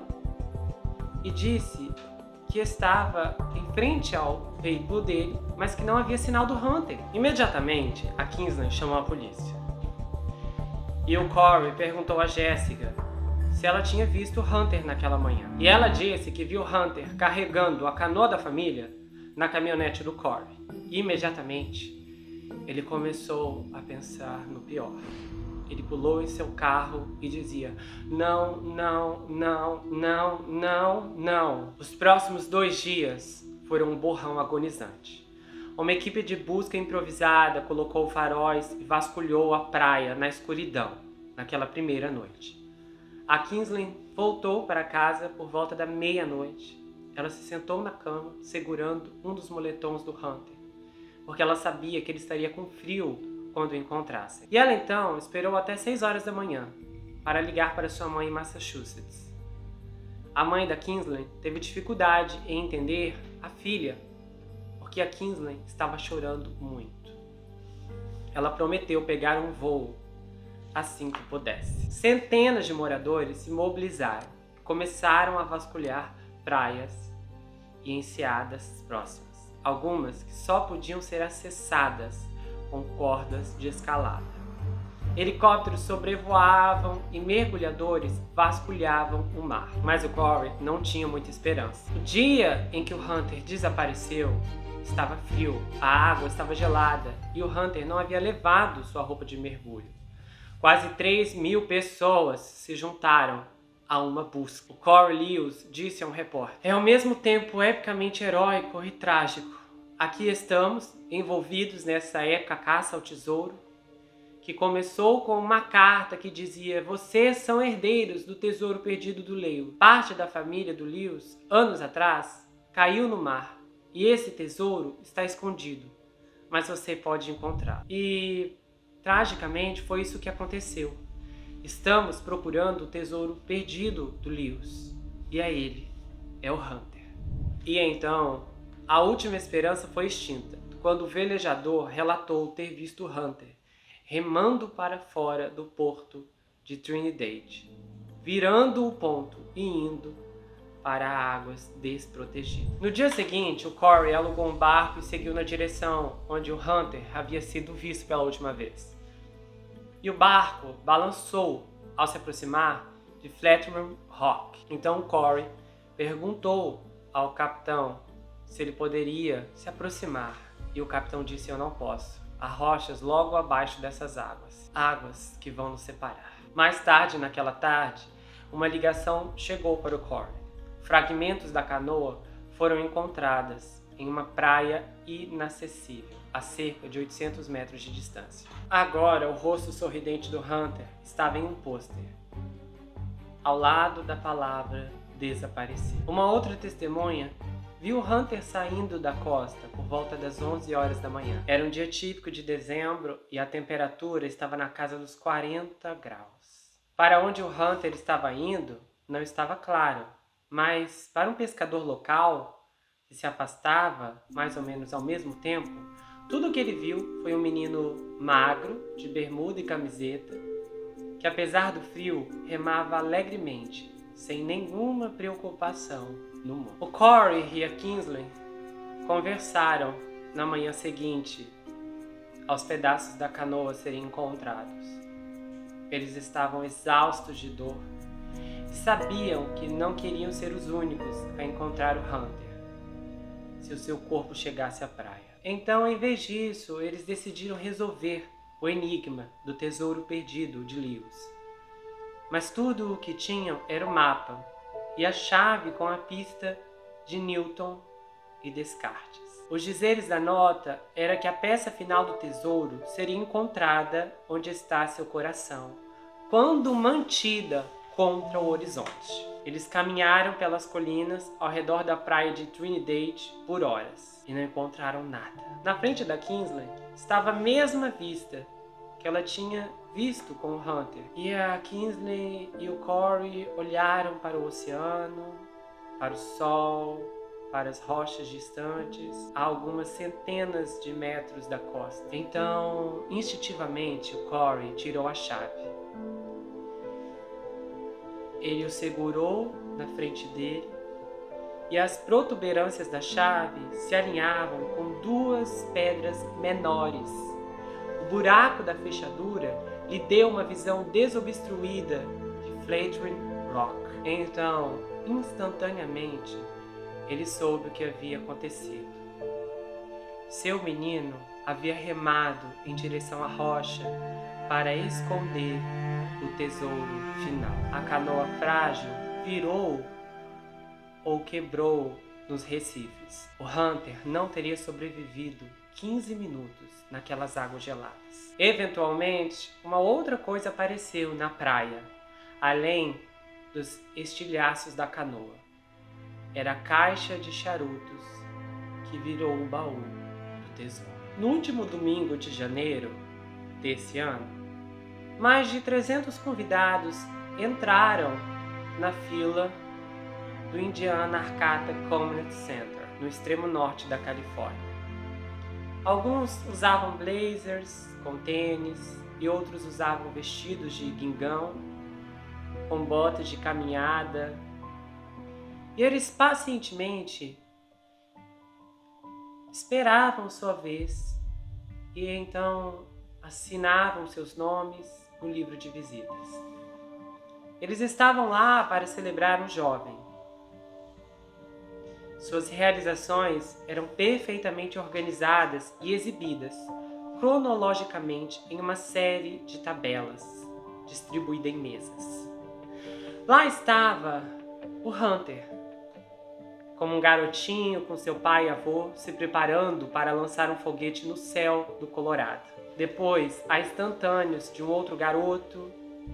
e disse que estava em frente ao veículo dele, mas que não havia sinal do Hunter. Imediatamente, a Kingsley chamou a polícia. E o Corey perguntou a Jessica se ela tinha visto o Hunter naquela manhã. E ela disse que viu o Hunter carregando a canoa da família na caminhonete do Corey. E imediatamente, ele começou a pensar no pior. Ele pulou em seu carro e dizia, não, não, não, não, não, não. Os próximos dois dias foram um borrão agonizante. Uma equipe de busca improvisada colocou faróis e vasculhou a praia na escuridão, naquela primeira noite. A Kingsley voltou para casa por volta da meia-noite. Ela se sentou na cama, segurando um dos moletons do Hunter, porque ela sabia que ele estaria com frio quando o encontrassem. E ela então esperou até seis horas da manhã para ligar para sua mãe em Massachusetts. A mãe da Kingsley teve dificuldade em entender a filha, porque a Kingsley estava chorando muito. Ela prometeu pegar um voo assim que pudesse. Centenas de moradores se mobilizaram e começaram a vasculhar praias e enseadas próximas, algumas que só podiam ser acessadas com cordas de escalada. Helicópteros sobrevoavam e mergulhadores vasculhavam o mar. Mas o Corey não tinha muita esperança. O dia em que o Hunter desapareceu estava frio, a água estava gelada e o Hunter não havia levado sua roupa de mergulho. Quase três mil pessoas se juntaram a uma busca. O Corey Lewis disse a um repórter: "É ao mesmo tempo epicamente heróico e trágico. Aqui estamos, envolvidos nessa épica caça ao tesouro, que começou com uma carta que dizia: vocês são herdeiros do tesouro perdido do Lewis. Parte da família do Lewis, anos atrás, caiu no mar e esse tesouro está escondido, mas você pode encontrar." E, tragicamente, foi isso que aconteceu. Estamos procurando o tesouro perdido do Lewis e é ele, é o Hunter. E então, a última esperança foi extinta quando o velejador relatou ter visto o Hunter remando para fora do porto de Trinidad, virando o ponto e indo para águas desprotegidas. No dia seguinte, o Corey alugou um barco e seguiu na direção onde o Hunter havia sido visto pela última vez. E o barco balançou ao se aproximar de Flatman Rock. Então o Corey perguntou ao capitão se ele poderia se aproximar, e o capitão disse: "Eu não posso. Há rochas logo abaixo dessas águas, águas que vão nos separar." Mais tarde, naquela tarde, uma ligação chegou para o Corey. Fragmentos da canoa foram encontradas em uma praia inacessível, a cerca de oitocentos metros de distância. Agora, o rosto sorridente do Hunter estava em um pôster, ao lado da palavra desaparecido. Uma outra testemunha viu o Hunter saindo da costa por volta das onze horas da manhã. Era um dia típico de dezembro e a temperatura estava na casa dos quarenta graus. Para onde o Hunter estava indo, não estava claro, mas para um pescador local que se afastava mais ou menos ao mesmo tempo, tudo o que ele viu foi um menino magro, de bermuda e camiseta, que apesar do frio, remava alegremente, sem nenhuma preocupação no mundo. O Corey e a Kingsley conversaram na manhã seguinte aos pedaços da canoa serem encontrados. Eles estavam exaustos de dor e sabiam que não queriam ser os únicos a encontrar o Hunter se o seu corpo chegasse à praia. Então, em vez disso, eles decidiram resolver o enigma do tesouro perdido de Lewis. Mas tudo o que tinham era o mapa e a chave com a pista de Newton e Descartes. Os dizeres da nota era que a peça final do tesouro seria encontrada onde está seu coração, quando mantida contra o horizonte. Eles caminharam pelas colinas ao redor da praia de Trinidad por horas e não encontraram nada. Na frente da Kingsley estava a mesma vista que ela tinha visto com o Hunter. E a Kingsley e o Corey olharam para o oceano, para o sol, para as rochas distantes, a algumas centenas de metros da costa. Então, instintivamente, o Corey tirou a chave. Ele o segurou na frente dele e as protuberâncias da chave se alinhavam com duas pedras menores. O buraco da fechadura lhe deu uma visão desobstruída de Flatman Rock. Então, instantaneamente, ele soube o que havia acontecido. Seu menino havia remado em direção à rocha para esconder o tesouro final. A canoa frágil virou ou quebrou nos recifes. O Hunter não teria sobrevivido quinze minutos naquelas águas geladas. Eventualmente, uma outra coisa apareceu na praia, além dos estilhaços da canoa. Era a caixa de charutos que virou o baú do tesouro. No último domingo de janeiro desse ano, mais de trezentos convidados entraram na fila do Indiana Arcata Community Center, no extremo norte da Califórnia. Alguns usavam blazers com tênis e outros usavam vestidos de guingão, com botas de caminhada. E eles pacientemente esperavam sua vez e então assinavam seus nomes no livro de visitas. Eles estavam lá para celebrar um jovem. Suas realizações eram perfeitamente organizadas e exibidas cronologicamente em uma série de tabelas, distribuída em mesas. Lá estava o Hunter, como um garotinho com seu pai e avô se preparando para lançar um foguete no céu do Colorado. Depois, há instantâneos de um outro garoto,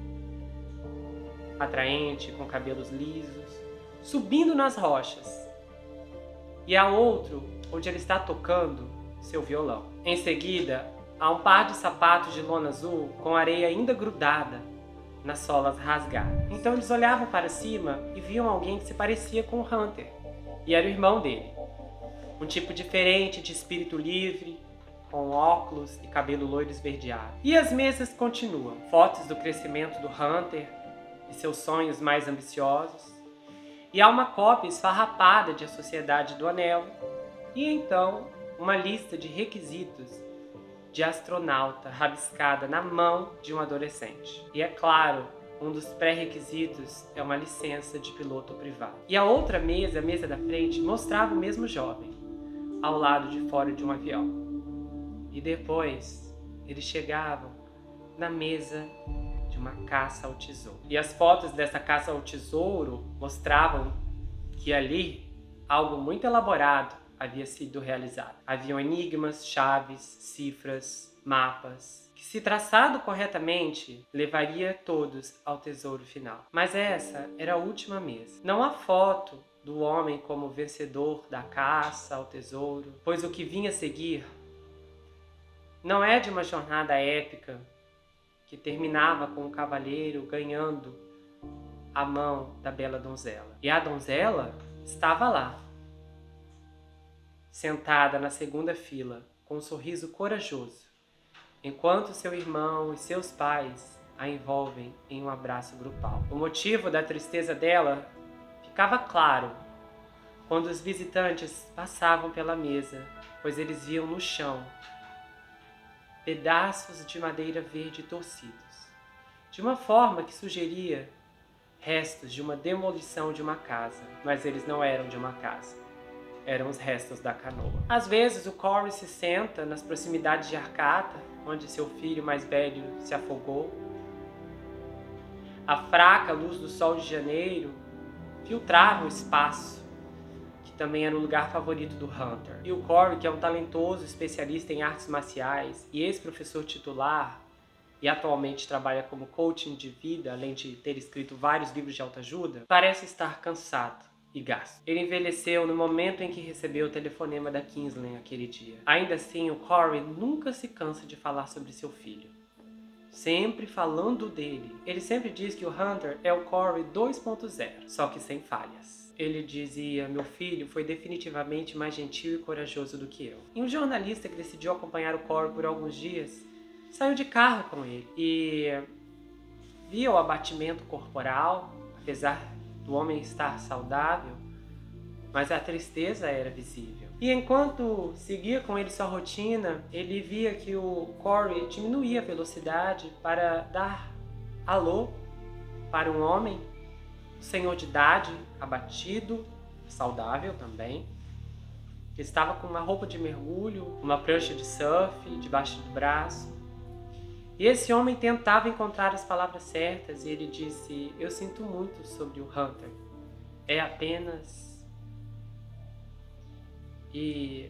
atraente, com cabelos lisos, subindo nas rochas. E há outro onde ele está tocando seu violão. Em seguida, há um par de sapatos de lona azul com areia ainda grudada nas solas rasgadas. Então eles olhavam para cima e viam alguém que se parecia com o Hunter. E era o irmão dele. Um tipo diferente de espírito livre, com óculos e cabelo loiro esverdeado. E as mesas continuam. Fotos do crescimento do Hunter e seus sonhos mais ambiciosos. E há uma cópia esfarrapada de A Sociedade do Anel. E então, uma lista de requisitos de astronauta rabiscada na mão de um adolescente. E é claro, um dos pré-requisitos é uma licença de piloto privado. E a outra mesa, a mesa da frente, mostrava o mesmo jovem, ao lado de fora de um avião. E depois, eles chegavam na mesa de uma caça ao tesouro. E as fotos dessa caça ao tesouro mostravam que ali algo muito elaborado havia sido realizado. Haviam enigmas, chaves, cifras, mapas, que se traçado corretamente, levaria todos ao tesouro final. Mas essa era a última mesa. Não há foto do homem como vencedor da caça ao tesouro, pois o que vinha a seguir não é de uma jornada épica que terminava com o cavaleiro ganhando a mão da bela donzela. E a donzela estava lá, sentada na segunda fila, com um sorriso corajoso, enquanto seu irmão e seus pais a envolvem em um abraço grupal. O motivo da tristeza dela ficava claro quando os visitantes passavam pela mesa, pois eles viam no chão pedaços de madeira verde torcidos, de uma forma que sugeria restos de uma demolição de uma casa, mas eles não eram de uma casa, eram os restos da canoa. Às vezes o Corey se senta nas proximidades de Arcata, onde seu filho mais velho se afogou. A fraca luz do sol de janeiro filtrava o espaço, que também era o lugar favorito do Hunter. E o Corey, que é um talentoso especialista em artes marciais e ex-professor titular, e atualmente trabalha como coaching de vida, além de ter escrito vários livros de autoajuda, parece estar cansado e gasto. Ele envelheceu no momento em que recebeu o telefonema da Kinsley aquele dia. Ainda assim, o Corey nunca se cansa de falar sobre seu filho, sempre falando dele. Ele sempre diz que o Hunter é o Corey dois ponto zero, só que sem falhas. Ele dizia: meu filho foi definitivamente mais gentil e corajoso do que eu. E um jornalista que decidiu acompanhar o Corey por alguns dias saiu de carro com ele e via o abatimento corporal, apesar do homem estar saudável, mas a tristeza era visível. E enquanto seguia com ele sua rotina, ele via que o Corey diminuía a velocidade para dar alô para um homem, um senhor de idade, abatido, saudável também, que estava com uma roupa de mergulho, uma prancha de surf debaixo do braço. E esse homem tentava encontrar as palavras certas e ele disse: eu sinto muito sobre o Hunter. É apenas E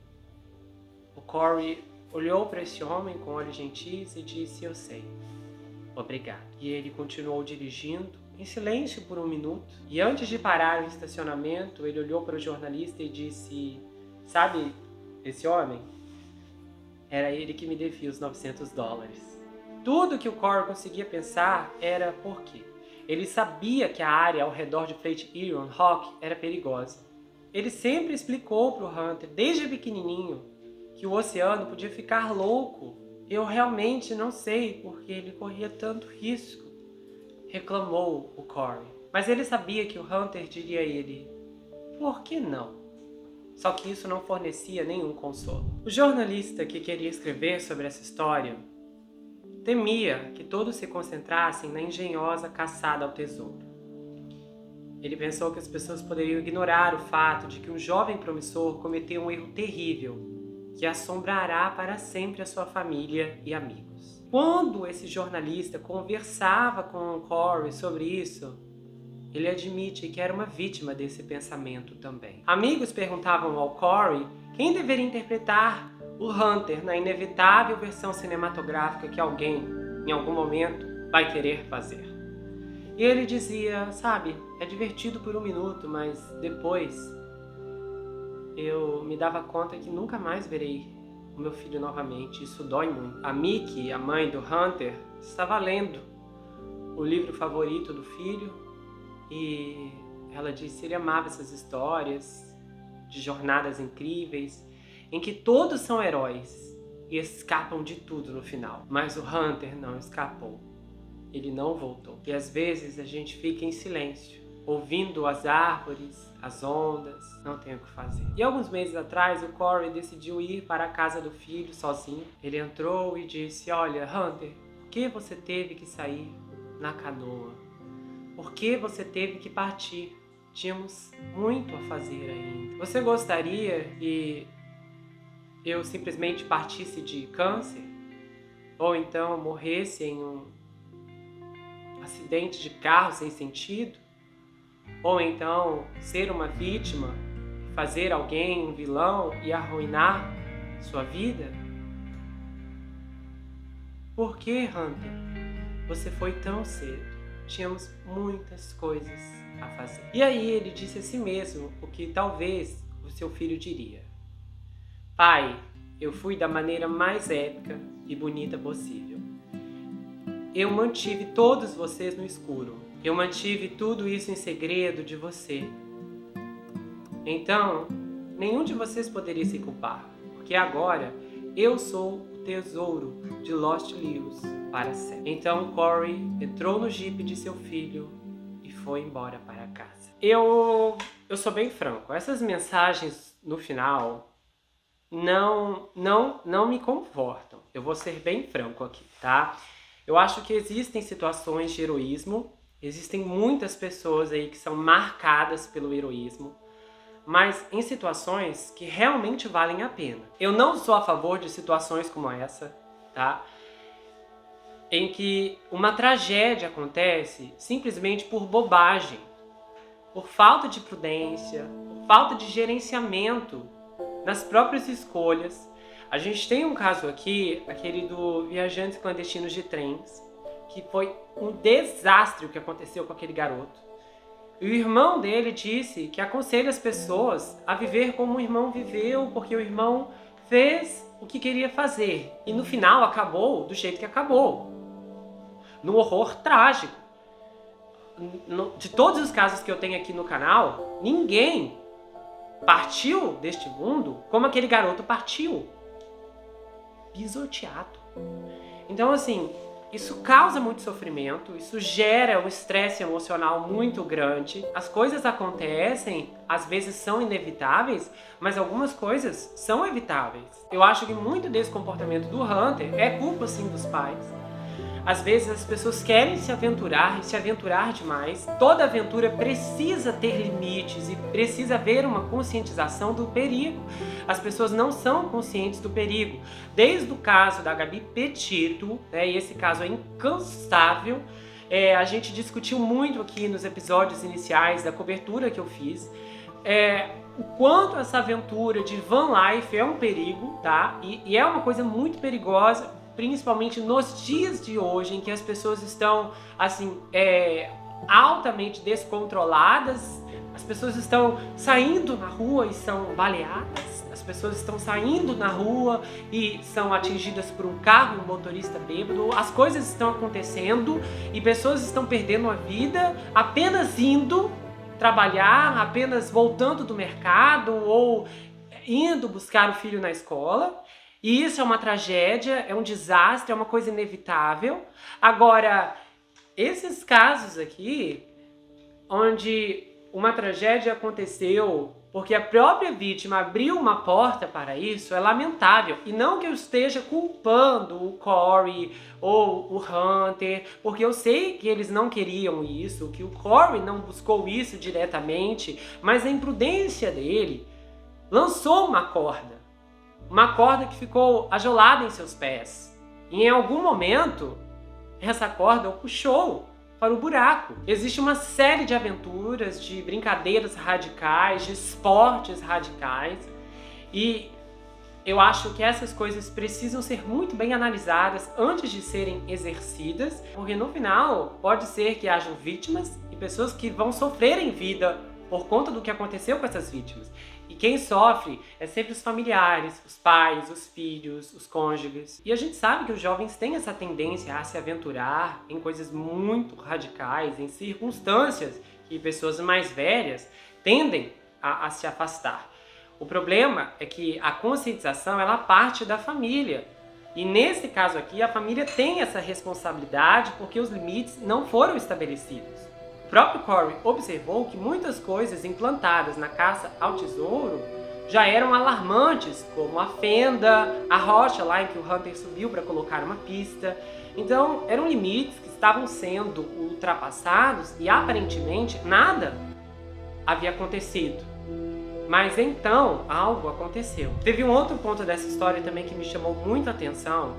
o Corey olhou para esse homem com olhos gentis e disse: eu sei, obrigado. E ele continuou dirigindo em silêncio por um minuto. E antes de parar no estacionamento, ele olhou para o jornalista e disse: sabe, esse homem? Era ele que me devia os novecentos dólares. Tudo que o Corey conseguia pensar era por quê. Ele sabia que a área ao redor de Flat Iron Rock era perigosa. Ele sempre explicou para o Hunter, desde pequenininho, que o oceano podia ficar louco. Eu realmente não sei porque ele corria tanto risco, reclamou o Corey. Mas ele sabia que o Hunter diria a ele: por que não? Só que isso não fornecia nenhum consolo. O jornalista que queria escrever sobre essa história temia que todos se concentrassem na engenhosa caçada ao tesouro. Ele pensou que as pessoas poderiam ignorar o fato de que um jovem promissor cometeu um erro terrível que assombrará para sempre a sua família e amigos. Quando esse jornalista conversava com o Corey sobre isso, ele admite que era uma vítima desse pensamento também. Amigos perguntavam ao Corey quem deveria interpretar o Hunter na inevitável versão cinematográfica que alguém, em algum momento, vai querer fazer. E ele dizia: sabe, é divertido por um minuto, mas depois eu me dava conta que nunca mais verei o meu filho novamente. Isso dói muito. A Mickey, a mãe do Hunter, estava lendo o livro favorito do filho e ela disse que ele amava essas histórias de jornadas incríveis em que todos são heróis e escapam de tudo no final. Mas o Hunter não escapou. Ele não voltou. E às vezes a gente fica em silêncio, ouvindo as árvores, as ondas, não tem o que fazer. E alguns meses atrás, o Corey decidiu ir para a casa do filho sozinho. Ele entrou e disse: olha, Hunter, por que você teve que sair na canoa? Por que você teve que partir? Tínhamos muito a fazer ainda. Você gostaria que eu simplesmente partisse de câncer? Ou então morresse em um acidente de carro sem sentido? Ou então ser uma vítima, fazer alguém um vilão e arruinar sua vida? Por que, Hunter, você foi tão cedo? Tínhamos muitas coisas a fazer. E aí ele disse a si mesmo o que talvez o seu filho diria: pai, eu fui da maneira mais épica e bonita possível. Eu mantive todos vocês no escuro. Eu mantive tudo isso em segredo de você. Então, nenhum de vocês poderia se culpar, porque agora eu sou o tesouro de Lost Lewis para sempre. Então Corey entrou no jipe de seu filho e foi embora para casa. Eu, eu sou bem franco, essas mensagens no final não, não, não me confortam. Eu vou ser bem franco aqui, tá? Eu acho que existem situações de heroísmo, existem muitas pessoas aí que são marcadas pelo heroísmo, mas em situações que realmente valem a pena. Eu não sou a favor de situações como essa, tá? Em que uma tragédia acontece simplesmente por bobagem, por falta de prudência, por falta de gerenciamento nas próprias escolhas. A gente tem um caso aqui, aquele do Viajantes Clandestinos de Trens, que foi um desastre o que aconteceu com aquele garoto. E o irmão dele disse que aconselha as pessoas a viver como o irmão viveu, porque o irmão fez o que queria fazer. E no final acabou do jeito que acabou. No horror trágico. De todos os casos que eu tenho aqui no canal, ninguém partiu deste mundo como aquele garoto partiu. Pisoteado. Então, assim, isso causa muito sofrimento, isso gera um estresse emocional muito grande. As coisas acontecem, às vezes são inevitáveis, mas algumas coisas são evitáveis. Eu acho que muito desse comportamento do Hunter é culpa, sim, dos pais. Às vezes as pessoas querem se aventurar e se aventurar demais. Toda aventura precisa ter limites e precisa haver uma conscientização do perigo. As pessoas não são conscientes do perigo. Desde o caso da Gabi Petito, né, e esse caso é incansável, é, a gente discutiu muito aqui nos episódios iniciais da cobertura que eu fiz, é, o quanto essa aventura de van life é um perigo, tá? E, e é uma coisa muito perigosa, principalmente nos dias de hoje, em que as pessoas estão, assim, é, altamente descontroladas. As pessoas estão saindo na rua e são baleadas. As pessoas estão saindo na rua e são atingidas por um carro e um motorista bêbado. As coisas estão acontecendo e pessoas estão perdendo a vida apenas indo trabalhar, apenas voltando do mercado ou indo buscar o filho na escola. E isso é uma tragédia, é um desastre, é uma coisa inevitável. Agora, esses casos aqui, onde uma tragédia aconteceu porque a própria vítima abriu uma porta para isso, é lamentável. E não que eu esteja culpando o Corey ou o Hunter, porque eu sei que eles não queriam isso, que o Corey não buscou isso diretamente, mas a imprudência dele lançou uma corda. Uma corda que ficou ajolada em seus pés. E em algum momento, essa corda o puxou para o buraco. Existe uma série de aventuras, de brincadeiras radicais, de esportes radicais, e eu acho que essas coisas precisam ser muito bem analisadas antes de serem exercidas, porque no final pode ser que hajam vítimas e pessoas que vão sofrer em vida por conta do que aconteceu com essas vítimas. E quem sofre é sempre os familiares, os pais, os filhos, os cônjuges. E a gente sabe que os jovens têm essa tendência a se aventurar em coisas muito radicais, em circunstâncias que pessoas mais velhas tendem a, a se afastar. O problema é que a conscientização, ela parte da família. E nesse caso aqui, a família tem essa responsabilidade porque os limites não foram estabelecidos. O próprio Corey observou que muitas coisas implantadas na caça ao tesouro já eram alarmantes, como a fenda, a rocha lá em que o Hunter subiu para colocar uma pista. Então, eram limites que estavam sendo ultrapassados e aparentemente nada havia acontecido. Mas então, algo aconteceu. Teve um outro ponto dessa história também que me chamou muita atenção.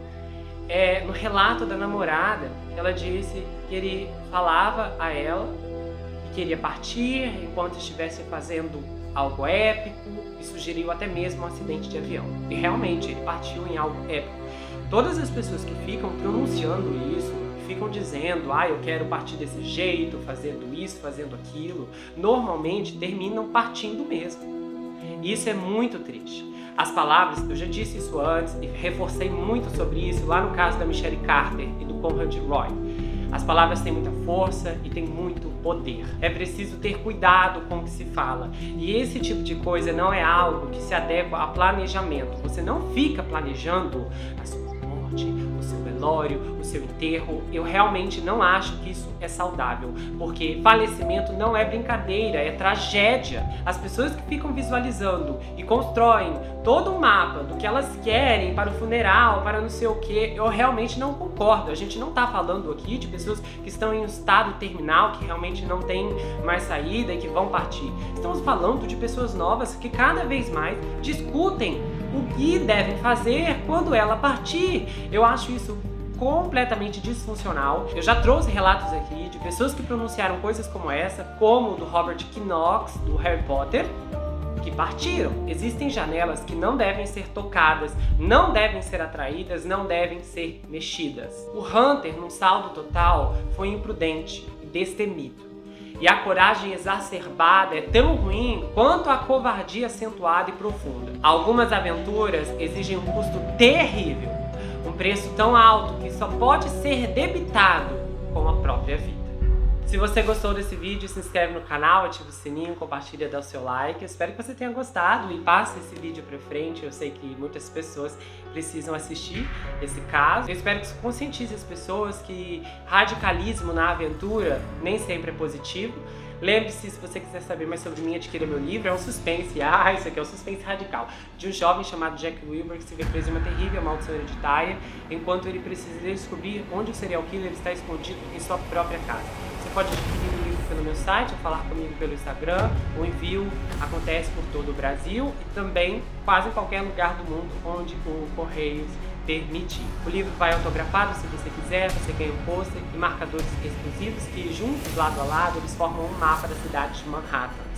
É, no relato da namorada, ela disse que ele falava a ela que queria partir enquanto estivesse fazendo algo épico e sugeriu até mesmo um acidente de avião. E realmente ele partiu em algo épico. Todas as pessoas que ficam pronunciando isso, que ficam dizendo, ah, eu quero partir desse jeito, fazendo isso, fazendo aquilo, normalmente terminam partindo mesmo. E isso é muito triste. As palavras, eu já disse isso antes e reforcei muito sobre isso lá no caso da Michelle Carter e do Conrad Roy. As palavras têm muita força e têm muito poder. É preciso ter cuidado com o que se fala. E esse tipo de coisa não é algo que se adequa a planejamento. Você não fica planejando a sua morte, o seu velório, o seu enterro. Eu realmente não acho que isso é saudável, porque falecimento não é brincadeira, é tragédia. As pessoas que ficam visualizando e constroem todo um mapa do que elas querem para o funeral, para não sei o que, eu realmente não concordo. A gente não está falando aqui de pessoas que estão em um estado terminal, que realmente não tem mais saída e que vão partir. Estamos falando de pessoas novas que cada vez mais discutem o que devem fazer quando ela partir. Eu acho isso completamente disfuncional. Eu já trouxe relatos aqui de pessoas que pronunciaram coisas como essa, como o do Robert Knox, do Harry Potter, que partiram. Existem janelas que não devem ser tocadas, não devem ser atraídas, não devem ser mexidas. O Hunter, num saldo total, foi imprudente e destemido. E a coragem exacerbada é tão ruim quanto a covardia acentuada e profunda. Algumas aventuras exigem um custo terrível, um preço tão alto que só pode ser debitado com a própria vida. Se você gostou desse vídeo, se inscreve no canal, ativa o sininho, compartilha, dá o seu like. Eu espero que você tenha gostado e passe esse vídeo pra frente. Eu sei que muitas pessoas precisam assistir esse caso. Eu espero que isso conscientize as pessoas que radicalismo na aventura nem sempre é positivo. Lembre-se, se você quiser saber mais sobre mim, adquira meu livro. É um suspense, ah, isso aqui é um suspense radical, de um jovem chamado Jack Wilbur que se vê preso em uma terrível maldição hereditária, enquanto ele precisa descobrir onde o serial killer está escondido em sua própria casa. Você pode adquirir o livro pelo meu site, ou falar comigo pelo Instagram. O envio acontece por todo o Brasil e também quase em qualquer lugar do mundo onde o Correios permitir. O livro vai autografado se você quiser, você ganha um pôster e marcadores exclusivos que, juntos, lado a lado, eles formam um mapa da cidade de Manhattan.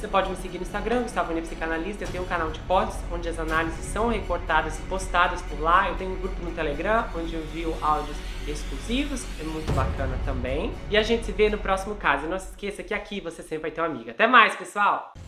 Você pode me seguir no Instagram, Gustavo Ney Psicanalista. Eu tenho um canal de pods, onde as análises são recortadas e postadas por lá. Eu tenho um grupo no Telegram, onde eu envio áudios exclusivos, é muito bacana também. E a gente se vê no próximo caso. E não se esqueça que aqui você sempre vai ter uma amiga. Até mais, pessoal!